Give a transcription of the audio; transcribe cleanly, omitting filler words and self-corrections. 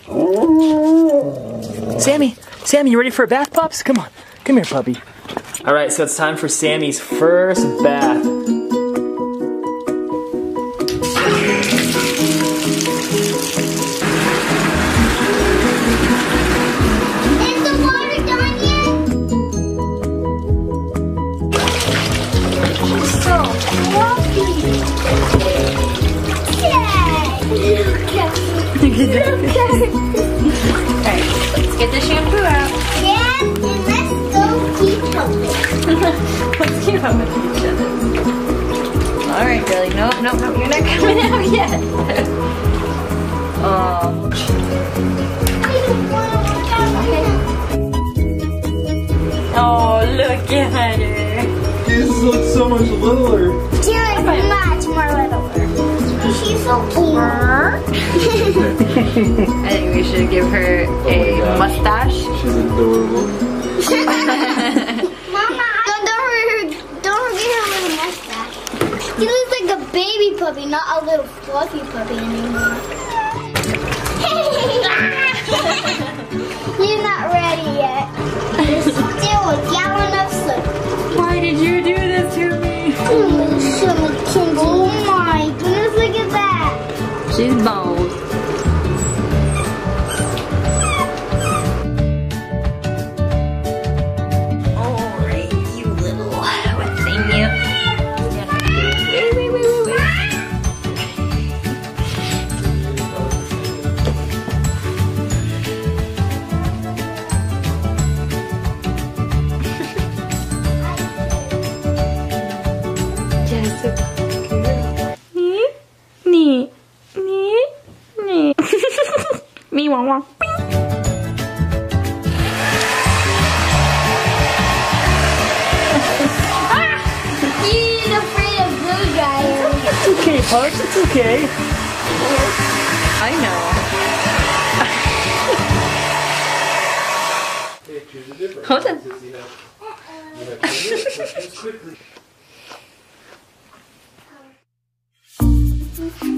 Sammy, Sammy, you ready for a bath, pups? Come on, come here, puppy. All right, so it's time for Sammy's first bath. Is the water done yet? She's so fluffy. Alright, let's get the shampoo out. Yeah, and let's go keep helping. Let's keep up with each other. Alright, girlie. Nope, nope, nope. You're not coming out yet. Oh. Oh, look at her. Jesus looks so much littler. She looks much more littler. She's so cute. I think we should give her a mustache. She's adorable. Mama, don't forget her little mustache. She looks like a baby puppy, not a little fluffy puppy anymore. You're not ready yet. There's still a gallon of soap. Why did you do this to me? Oh my goodness, look at that. She's bold. Alright, you little wet thing, you. Wait. Jessica, girl. Nee. Me, wah. He's afraid of blue dryers. It's okay, pups, it's okay. I know. Hold on. You have to